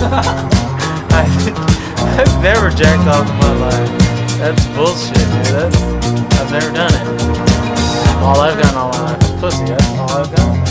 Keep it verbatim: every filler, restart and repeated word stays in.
I, I've never jacked off in my life. That's bullshit, dude. That's, I've never done it. All I've gotten all my life is pussy. That's all I've got.